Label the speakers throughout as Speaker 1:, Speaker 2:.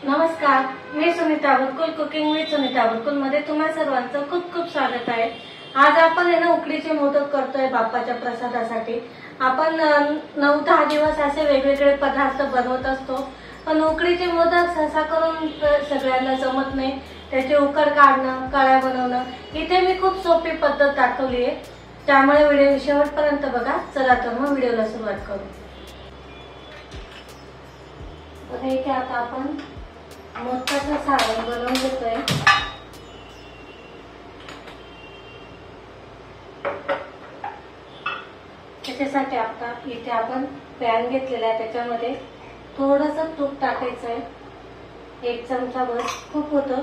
Speaker 1: नमस्कार, मी Sunita Burkul cooking with Sunita Burkul मध्ये तुम्हा सर्वांचं खूप खूप स्वागत आहे। आज आपण उकडीचे मोदक करतोय बाप्पाच्या प्रसादासाठी। आपण 9-10 दिवस असे वेगवेगळे पदार्थ बनवत असतो, पण उकडीचे मोदक सहसा करून सगळ्यांना जमत नाही। त्याचे उकड काढणं, कळ्या बनवणं, इथे मी खूप सोपी पद्धत दाखवली आहे, त्यामुळे व्हिडिओ शेवटपर्यंत बघा। चला तर मग व्हिडिओला सुरुवात करू। बघा, इथे आता आपण मोदकाचं सारण बनवून घेतोय। त्याच्यासाठी आता इथे आपण पॅन घेतलेला आहे, त्याच्यामध्ये थोडंसं तूप टाकायचं आहे। 1 चमचा बस, खूप होतं।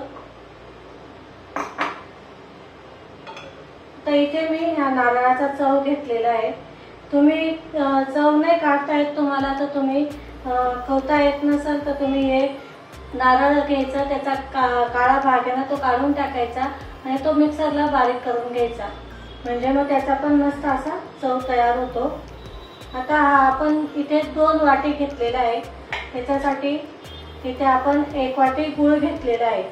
Speaker 1: तर इथे मी ह्या नारळाचा चव घेतलेला आहे। तुम्ही चव नाही काढता येत तुम्हाला, तर तुम्ही खवता येत नसेल तर तुम्ही हे नारळ घ्यायचा, त्याचा काळा भाग आहे ना तो काढून टाकायचा आणि तो मिक्सरला बारीक करून घ्यायचा, म्हणजे मग त्याचा पण मस्त असा चव तयार होतो। आता हा आपण इथे 2 वाटी घेतलेला आहे, त्याच्यासाठी इथे आपण 1 वाटी गूळ घेतलेला आहे।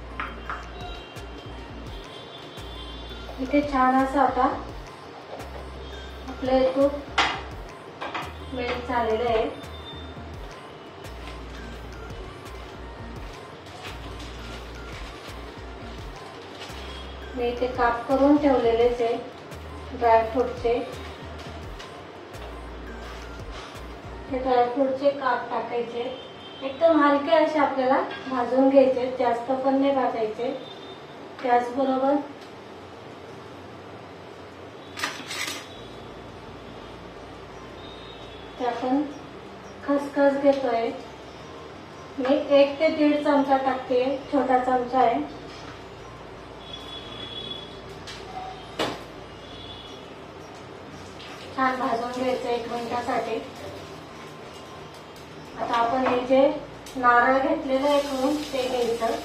Speaker 1: इथे छान असं आता आपले तूप मेल्ट झालेलं आहे। मी इथे काप करून ठेवलेलेच आहे ड्रायफ्रूटचे। ते ड्रायफ्रूटचे काप टाकायचे, एकदम हलके असे आपल्याला भाजून घ्यायचे, जास्त पण नाही भाजायचे। त्याचबरोबर आपण खसखस घेतोय, मी 1 ते 1.5 चमचा टाकते, छोटा चमचा आहे। छान भाजून घ्यायचं 1 मिनिटासाठी। आता आपण हे जे नारळ घेतलेलं आहे करून ते घ्यायचं।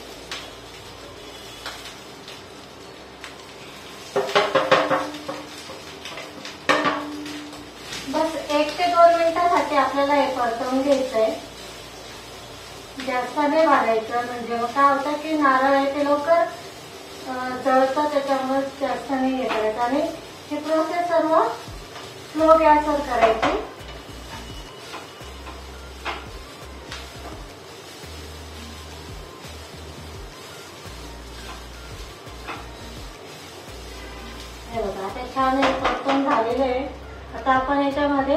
Speaker 1: बस 1 ते 2 मिनिटासाठी आपल्याला हे परतवून घ्यायचंय, जास्त नाही भाजायचं, म्हणजे मग काय होतं की नारळ आहे ते लवकर जळतं, त्याच्यामुळे जास्त नाही हे करायचं। आणि ही प्रोसेस सर्व स्लो गॅसवर करायची। हे बघा, आता छान परतून झालेलं आहे। आता आपण याच्यामध्ये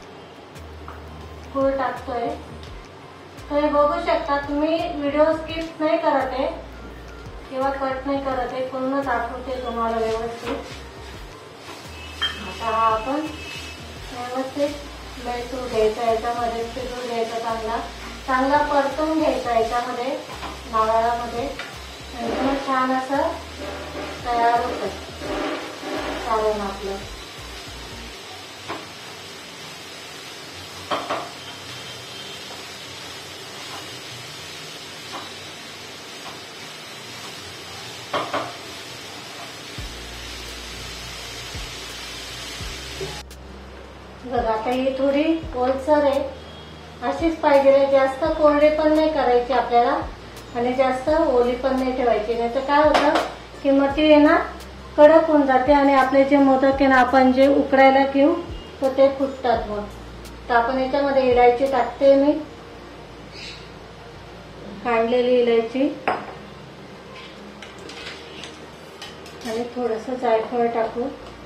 Speaker 1: गूळ टाकतोय। तर हे बघू शकता तुम्ही, व्हिडिओ स्किप नाही करत आहे किंवा कट नाही करत आहे, पूर्ण दाखवते तुम्हाला व्यवस्थित। आता हा आपण व्यवस्थित मेल्टून घ्यायचा, याच्यामध्ये शिजून घ्यायचा, चांगला परतून घ्यायचा याच्यामध्ये नारळामध्ये, म्हणजे मग छान असं तयार होतं सारण आपलं। बघा, आता ही थोडी ओलसर आहे, अशीच पाहिजे, जास्त कोरडे पण नाही करायची आपल्याला आणि जास्त ओली पण नाही ठेवायची, नाही तर काय होतं की मग ती आहे ना कडक होऊन जाते आणि आपले जे मोदक आहे ना आपण जे उकडायला घेऊ तर ते फुटतात। मग तर आपण याच्यामध्ये इलायची टाकते, मी काढलेली इलायची आणि थोडंसं जायफळ टाकू।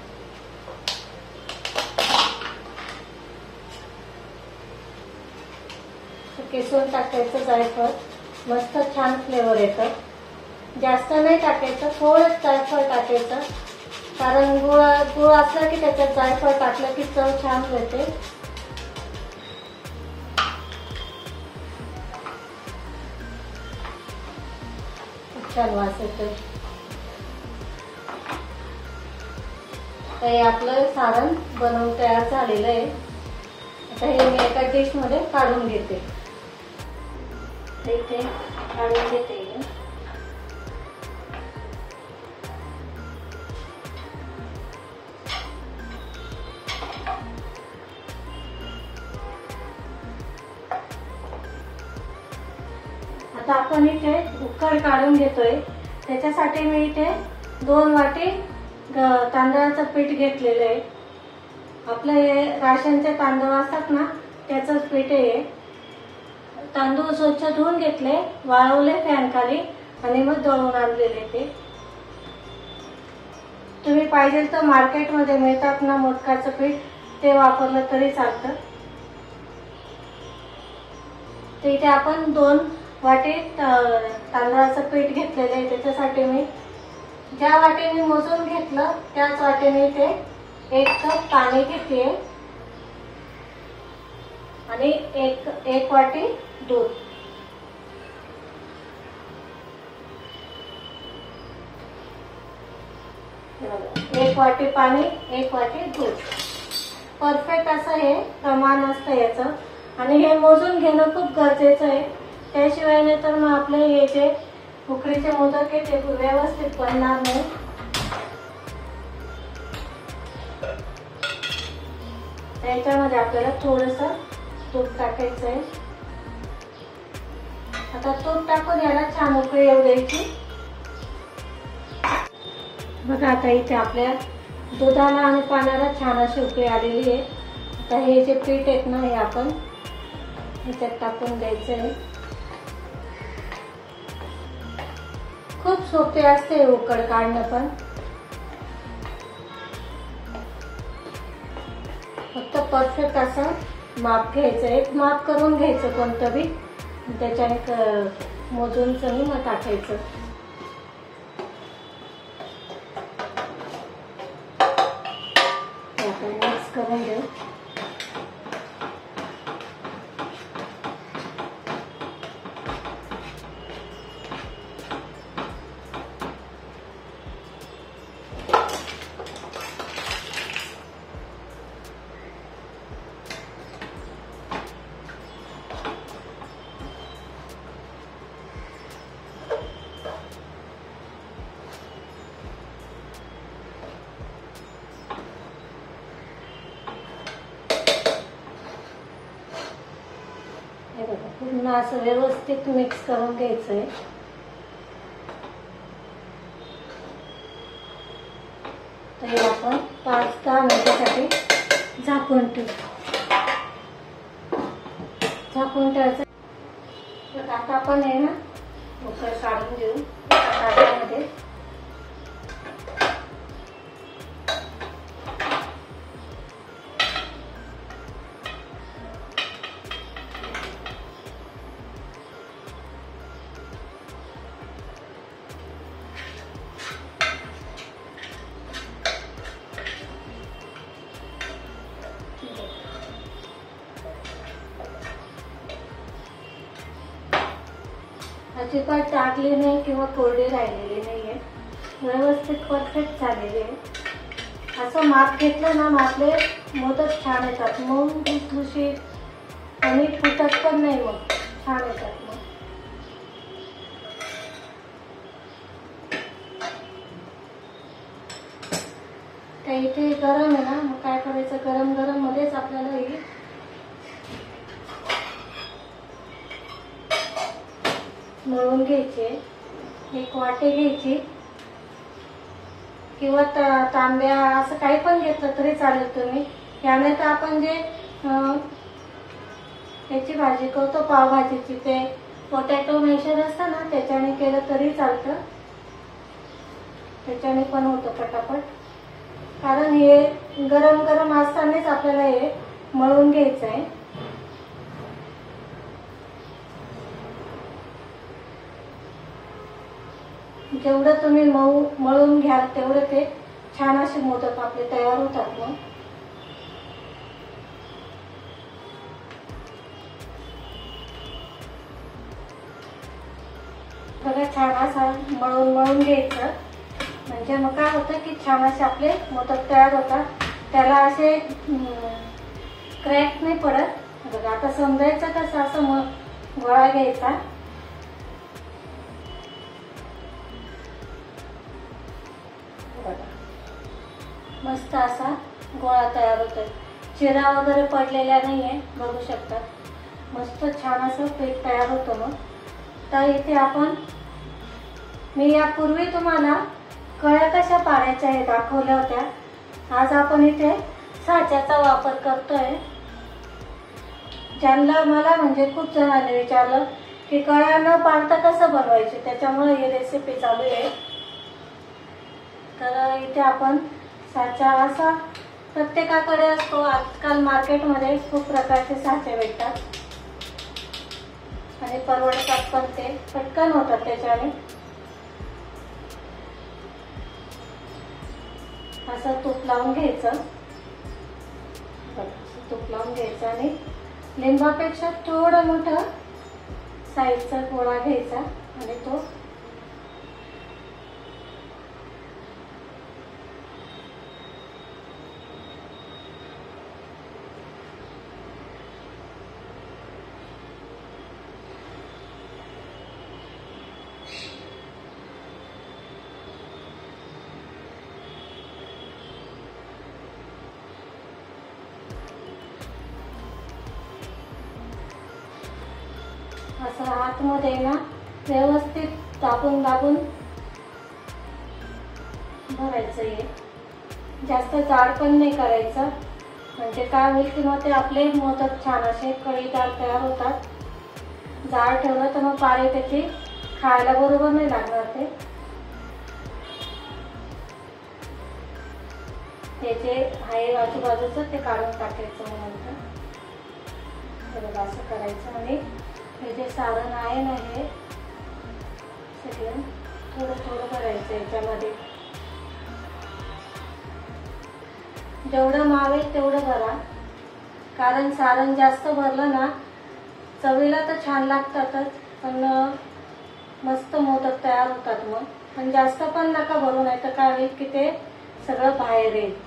Speaker 1: किसून टाकायचं जायफळ, मस्त छान फ्लेवर येतं। जास्त नाही टाकायचं, थोडंच जायफळ टाकायचं, कारण गुळ असला की त्याच्यात जायफळ टाकलं की चव छान येते। छान वास येतोय। हे आपलं सारण बनवून तयार झालेलं आहे। आता हे मी एका डिश मध्ये काढून घेते, इथे काढून घेते। आता आपण इथे उकड काढून घेतोय. त्याच्यासाठी मी इथे 2 वाटी तांदळाचं पीठ घेतलेलं आहे. आपलं हे राशनचे तांदूळ असतात ना त्याचंच पीठ आहे. तांदूळ स्वच्छ धुवून घेतले, वाळवले फॅन खाली आणि मग दळून आणलेले ते. तुम्ही पाहिजे तर मार्केटमध्ये मिळतात ना मोदकाचं पीठ, ते वापरलं तरी चालतं. तर इथे आपण 2 वाटी तांदळाचं पीठ घेतलेलं आहे. त्याच्यासाठी मी ज्या वाटीने मोजून घेतलं त्याच वाटीने इथे 1 कप पाणी घेते आणि एक वाटी दूध. एक वाटी पाणी, 1 वाटी दूध. परफेक्ट असं हे प्रमाण असतं याचं. आणि हे मोजून घेणं खूप गरजेचं आहे. त्याशिवाय नाही तर मग आपले हे जे उकडीचे मोदक आहे ते व्यवस्थित बनणार नाही. त्याच्यामध्ये आपल्याला थोडंसं तूप टाकायचं आहे. आता तूप टाकून याला छान उकळी येऊ द्यायची. बघा आता इथे आपल्या दुधाला आणि पाण्याला छान अशी उकळी आलेली आहे. आता हे जे पीठ आहेत ना हे आपण ह्याच्यात टाकून द्यायचं आहे. खूप सोपे असते उकड काढणं, पण फक्त परफेक्ट असं माप घ्यायचं. एक माप करून घ्यायचं कोणतं बी, त्याच्याने मोजून सनी मग टाकायचं. आपण मिक्स करून घेऊ. पूर्ण असं व्यवस्थित मिक्स करून घ्यायचंय. तर हे आपण 5-10 मिनिटांसाठी झाकून ठेवायचं. तर आता आपण हे ना उकड काढून घेऊ ताटामध्ये. अजिबात टाकली नाही किंवा कोरडी राहिलेली नाहीये. व्यवस्थित परफेक्ट झालेली आहे. असं माप घेतलं ना आपले मोदक छान येतात. मग खुसखुशीत आणि फुटत पण नाही, मग छान येतात. मग त्या इथे गरम आहे ना, मग काय करायचं, गरम गरम मध्येच आपल्याला ही मळून घ्यायचे. 1 वाटी घ्यायची किंवा तांब्या असं काही पण घेतलं तरी चालेल तुम्ही. याने तर आपण जे याची भाजी करतो पावभाजीची, ते पोटॅटो मॅशर असतं ना त्याच्याने केलं तरी चालतं. त्याच्याने पण होतं पटापट. कारण हे गरम गरम असतानाच आपल्याला हे मळून घ्यायचं आहे. जेवढं तुम्ही मळून घ्याल तेवढं ते छान असे मोदक आपले तयार होतात. मग बघा छान असं मळून घ्यायचं. म्हणजे मग काय होतं की छान असे आपले मोदक तयार होतात. त्याला असे क्रॅक नाही पडत. बघा आता समजायचं कसं, असं गोळा घ्यायचा. मस्त असा गोळा तयार होतोय. चिरा वगैरे पडलेला नाहीये, बघू शकता. मस्त छान असं पीठ तयार होतं. मग तर इथे आपण मी यापूर्वी तुम्हाला कळ्या कशा पाडायच्या हे दाखवल्या होत्या। आज आपण इथे साच्याचा वापर करतोय। ज्यांना मला म्हणजे खूप जणांनी विचारलं की कळ्या न पाडता कसं बनवायचे, त्याच्यामुळे ही रेसिपी चालू आहे। तर इथे आपण साचा असा प्रत्येकाकडे असतो। आजकाल मार्केटमध्ये खूप प्रकारचे साचे भेटतात आणि परवडतात पण, ते पटकन होतात त्याच्याने। असं तूप लावून घ्यायचं, तूप लावून घ्यायचं आणि लिंबापेक्षा थोडं मोठं साईजचा गोळा घ्यायचा आणि तो असं आतमध्ये ना व्यवस्थित दाबून दाबून भरायचं आहे। जास्त जाड पण नाही करायचं, म्हणजे काय होईल की मग ते आपले मोदक छान असे कळीदार तयार होतात। जाड ठेवलं तर मग पारे त्याची खायला बरोबर नाही लागणार। ते जे आहे आजूबाजूचं ते काढून टाकायचं नंतर। बरोबर असं करायचं आणि हे जे सारण आहे ना हे सगळं थोडं थोडं भरायचं याच्यामध्ये। जेवढं मावेल तेवढं भरा, कारण सारण जास्त भरलं ना चवीला तर छान लागतातच, पण मस्त मोदक तयार होतात मग। पण जास्त पण नका भरू, नाही तर काय होईल की ते सगळं बाहेर येईल।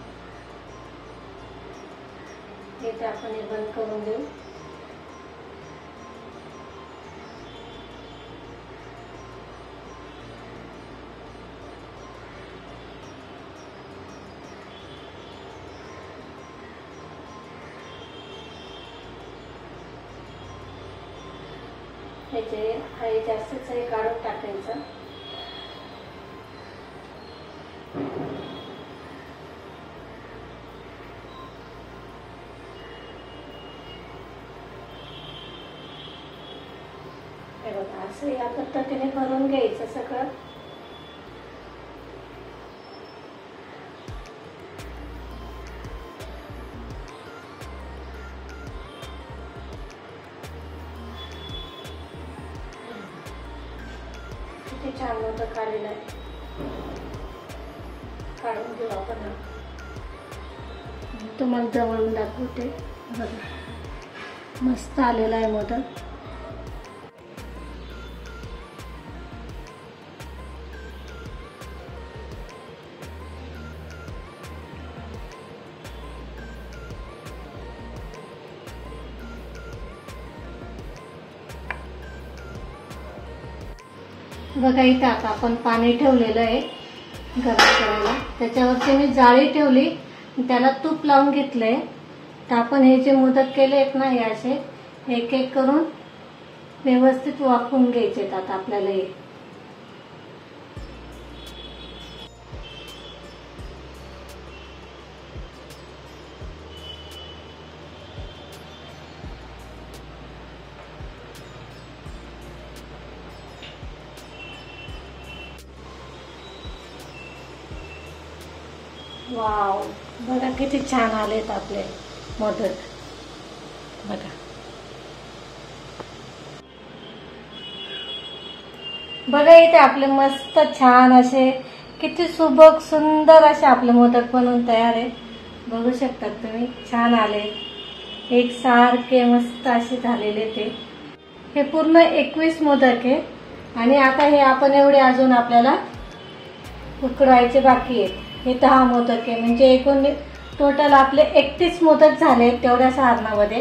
Speaker 1: इथे आपण हे बंद करून देऊ। हे जे आहे जास्तच हे काढून टाकायचं। हे बघा असं या पद्धतीने भरून घ्यायचं सगळं। किती छान मोदक आलेला आहे, काढून घेऊ आपण। तुम्हाला जवळून दाखवते बघा, मस्त आलेला आहे मोदक। बघा इथे आता आपण पाणी ठेवलेलं आहे गरम करायला, त्याच्यावरती मी जाळी ठेवली, त्याला तूप लावून घेतलंय। तर आपण हे जे मोदक केले आहेत ना हे असे एक एक करून व्यवस्थित वाफवून घ्यायचे। आता आपल्याला हे वाव, बघा किती छान आलेत आपले मोदक। बघा बघा इथे आपले मस्त छान असे किती सुबक सुंदर असे आपले मोदक बनवून तयार आहे। बघू शकता तुम्ही, छान आले, एक सारखे मस्त असे झालेले ते। हे पूर्ण 21 मोदक आहे आणि आता हे आपण एवढे अजून आपल्याला उकडायचे बाकी आहेत। हे 10 मोदक आहे, म्हणजे एकूण टोटल आपले 31 मोदक झाले तेवढ्या सारणामध्ये।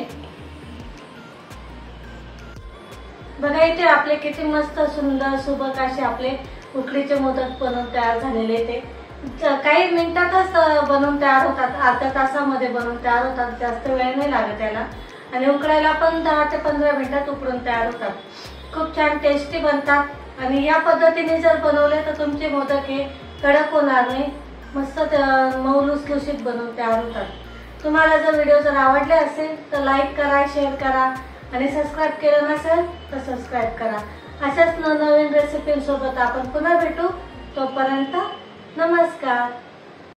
Speaker 1: बघा इथे आपले किती मस्त सुंदर सुबक असे आपले उकडीचे मोदक बनवून तयार झालेले। ते काही मिनिटातच बनवून तयार होतात, अर्ध्या तासामध्ये बनवून तयार होतात, जास्त वेळ नाही लागत त्याला। आणि उकडायला पण 10 ते 15 मिनिटात उकडून तयार होतात। खूप छान टेस्टी बनतात आणि या पद्धतीने जर बनवले तर तुमचे मोदक हे कडक होणार नाही, मस्त मऊ लुसलुशीत बनवून तयार होतात। तुम्हाला जर व्हिडिओ जर आवडले असेल तर लाईक करा, शेअर करा आणि सबस्क्राईब केलं नसेल तर सबस्क्राईब करा। अशाच नवनवीन रेसिपींसोबत आपण पुन्हा भेटू, तोपर्यंत नमस्कार।